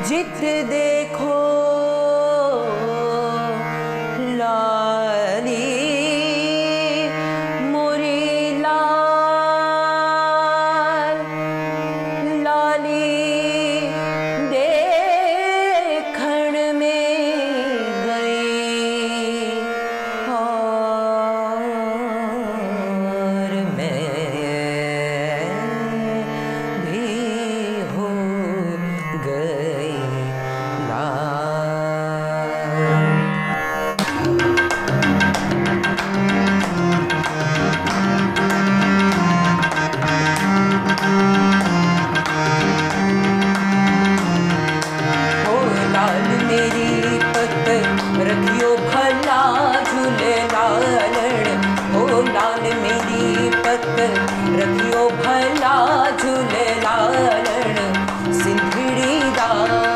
जित देखो लाली मोरी लाल लाली देखण में गई और मैं भी हो गई रखियो भला झूले लालण ओ लाल मेरी पत रखियो भला झूले लालण सिंधड़ी दा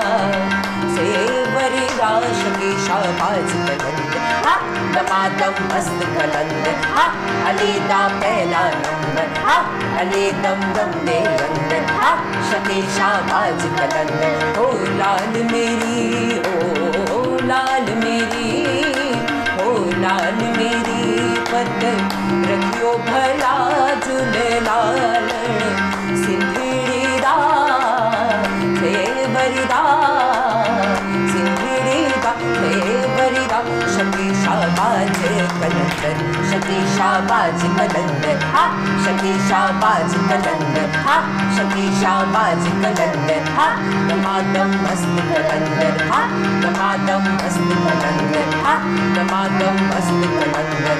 सेवरी दा शकी शाबाज कलंद हा दमादम मस्त कलंद हा अली दा पहला नंबर हा अली दम दम दे अंदर हा शकी शाबाज कलंद ओ लाल मेरी ओ लाल मेरी ओ लाल मेरी पत रखियो भला झूले लालण सिंधड़ी दा सेवरी दा सिंधड़ी दा सेवरी दा शकी शाबाज कलंदर शकी शाबाज कलंदर हा शकी शाबाज कलंदर हा शकी शाबाज कलंदर हा दमादम मस्त कलंदर हा दमादम मस्त कलंदर हा दमादम मस्त कलंदर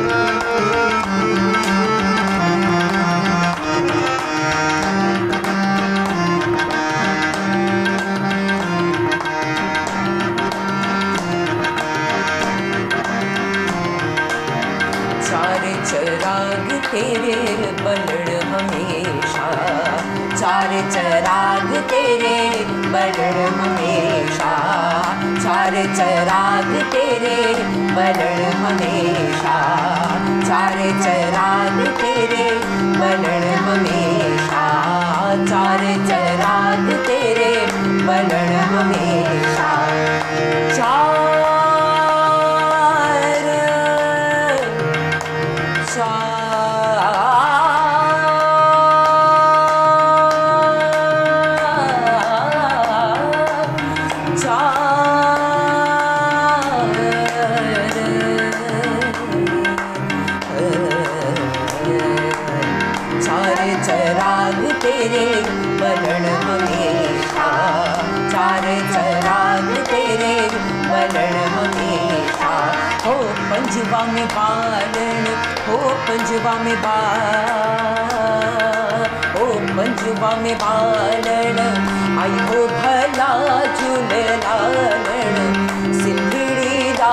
चार चराग तेरे बलड़ हमेशा चार चराग तेरे बलड़ हमेशा चार चराग तेरे बलड़ हमेशा चार चराग तेरे बलड़ हमेशा चार चराग तेरे बलड़ हमेशा चराग तेरे बलड़ हमेशा चार चराग तेरे बलड़ हमेशा हो पंजवा में बालन हो पंजवा में हो पंजवा में बालन आई हो भला झूले लालण सिंधड़ी दा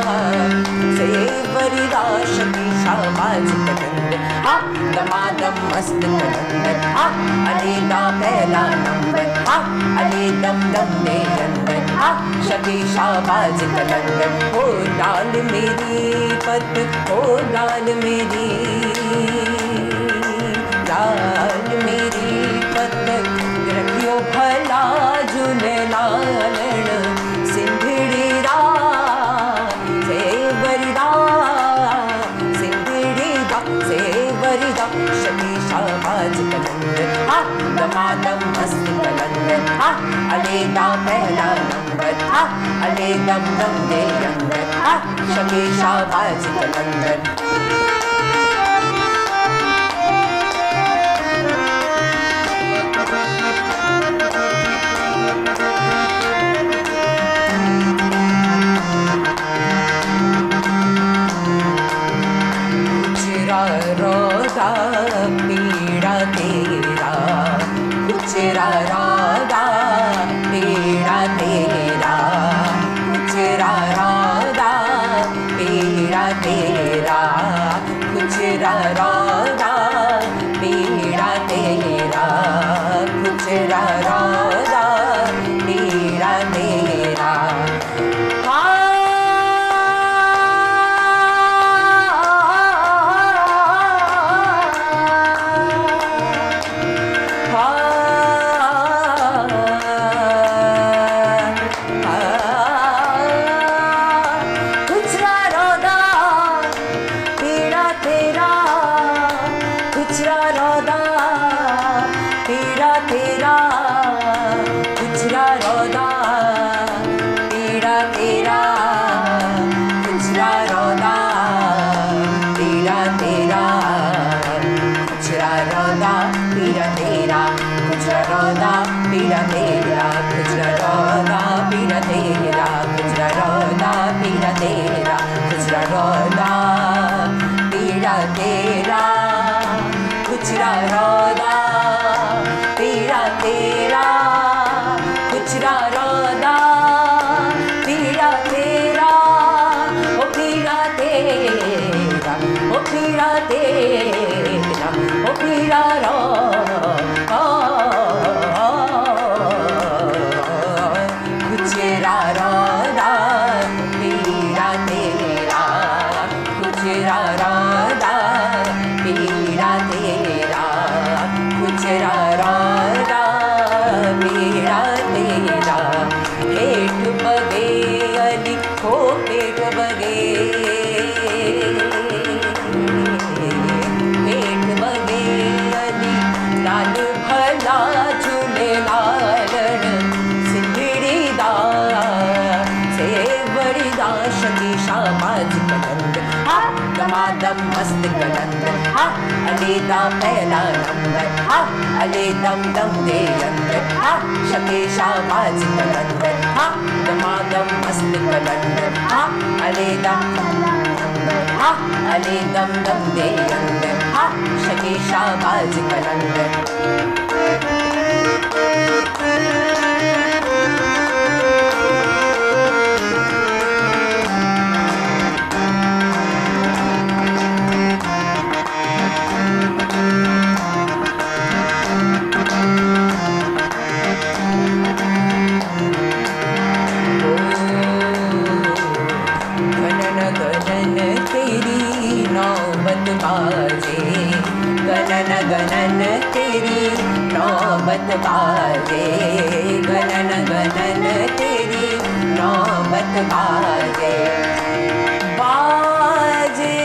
सेवरी दा शकी शाबाज कलंद हा दमादम मस्त कलंदर हा अली दा पहला नंबर हा अली दम दम दे अंदर हा शकी शाबाज कलंदर हो लाल मेरी पत हो लाल मेरी पत रखियो भला झूले लालण सिंधड़ी दा सेवरी दा सिंधड़ी दा सेवरी दा शकी शाबाज कलंदर हा दमादम मस्त कलंदर हा अली दा पहला नंबर हा अली दम दम दे अंदर हा शकी शाबाज कलंदर रोदा पीड़ा तेरा कुचरा राधा पीड़ा तेरा कुचरा राधा पीड़ा तेरा रोदा पीड़ा तेरा खुचरा रोदा पीड़ा तेरा खुचरा रोदा पीड़ा तेरा खुचरा रोदा पीड़ा तेरा खुचरा रोदा पीड़ा तेरा खुचरा रोदा पीड़ा तेरा खुचरा रोदा पीड़ा तेरा खुचरा रोदा पीड़ा तेरा खुचरा रोदा पीड़ा तेरा ओ पीड़ा तेरा ओ पीड़ा तेरा ओ पीड़ा रोदा खुचरा रोदा पीड़ा तेरा खुचरा रोदा पीड़ा तेरा खुचरा रोदा पीड़ा तेरा पेट बगे अली हो पेट बगे पेट बगे अली लाल भला झूले लालन सिंधड़ी दा से बड़ी दा शकी शाबाज कलंद हा दमादम मस्त कलंद हा अली दा पहला नंबर हा अली दम दम दे अंदर हा शकी शाबाज कलंद हा दमादम मस्त कलंद हा अली दा हा अली दम दम दे अंदर हा शकी शाबाज कलंद गणन गणन तेरी नौबत बाजे गणन गणन तेरी नौबत बाजे बाजे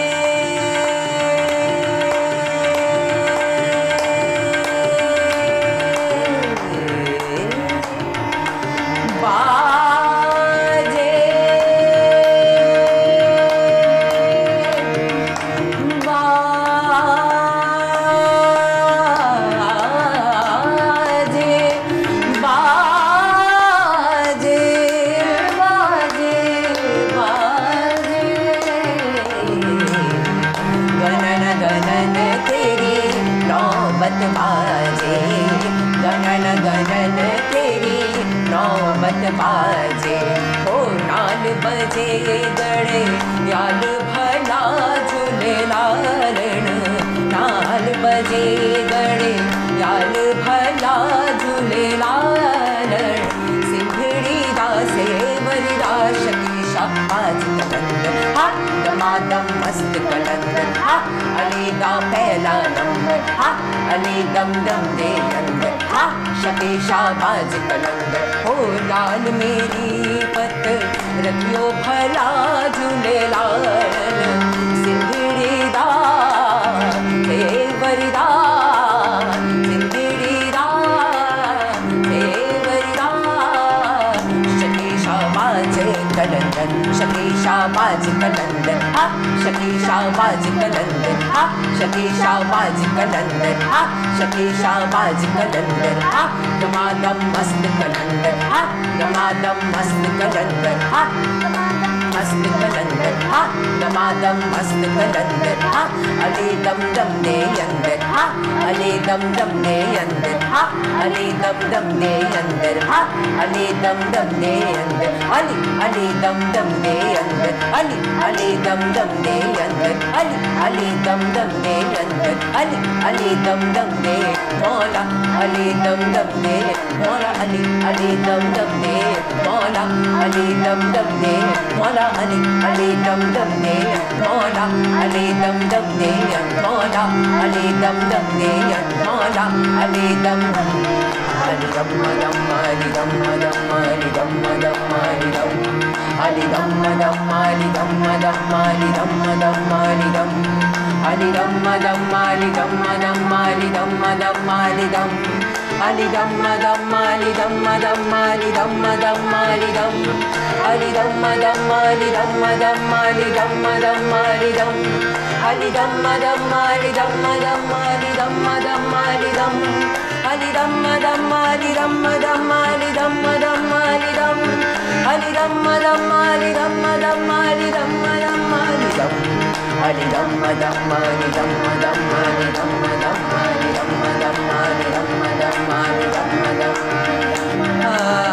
बाजे गणन गणन तेरी नौबत बाजे ओ नाल बजे गड़े याल भला झूले लालन नाल बजे गड़े याल भला झूले लालन सिंधड़ी दा से वरदा शकी शाबाज कलंद हा दमादम मस्त कलंद हा अली दा पहला नंबर हा अली दम दम दे अंदर हा शकी शाबाज कलंद हो लाल मेरी पत रखियो भला झूले लालन सिंधड़ी दा ते वरदा सिंधड़ी दा ते वरदा शकी शाबाज कलंद शकी शाबाज कलंद हा शकी शाबाज कलंद हा शकी शाबाज कलंद हा शकी शाबाज कलंद हा दमादम मस्त कलंद हा दमादम मस्त कलंद हा मस्त कलंद हा दमादम मस्त कलंद हा अली दम दम दे अंदर हा अली दम दम दे अंदर हा अली दम दम दे अंदर हा अली दम दम दे अंदर अली अली दम दम दे अंदर अली अली दम दम दे अंदर अली दम दम दे अंदर अली दम दम दे मौला अली दम दम दे मौला अली दम दम दे मौला अली दम दम दे मौला अली दम दम दे मौला अली दम दम दे मौला अली दम दम दे मौला अली दम अली दम दम अली दम दम अली दम दम अली दम अली दम दम अली दम दम अली दम दम अली दम अली दम दम अली दम दम अली दम दम अली दम Ali Dhamma Dhamma Ali Dhamma Dhamma Ali Dhamma Dhamma Ali Dhamma Ali Dhamma Dhamma Ali Dhamma Dhamma Ali Dhamma Dhamma Ali Dhamma Ali Dhamma Dhamma Ali Dhamma Dhamma Ali Dhamma Dhamma Ali Dhamma Ali Dhamma Dhamma Ali Dhamma Dhamma Ali Dhamma Dhamma Ali Dhamma Ali Dhamma Dhamma Ali Dhamma Dhamma Ali Dhamma Dhamma Ali Dhamma Ali Dhamma Dhamma Ali Dhamma Dhamma Ali Dhamma Dhamma Ali Dhamma Dhamma Ali Dhamma Dhamma Ali Dhamma Dhamma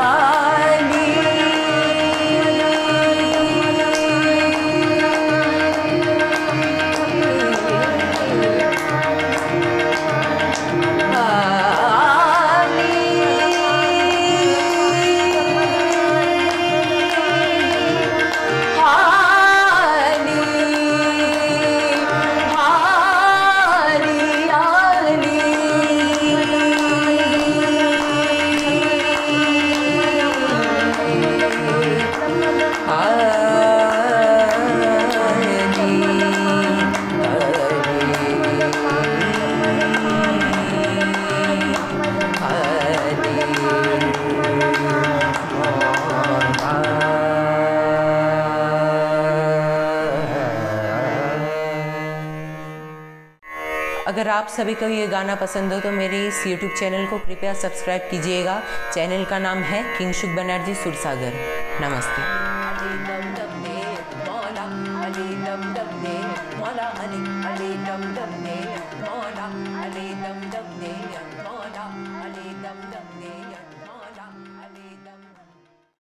अगर आप सभी को ये गाना पसंद हो तो मेरे इस YouTube चैनल को कृपया सब्सक्राइब कीजिएगा। चैनल का नाम है किंगसुक बनर्जी सुरसागर। नमस्ते। Ali dum dum de mola Ali dum dum de mola Ali dum dum de mola Ali dum dum de mola Ali dum dum de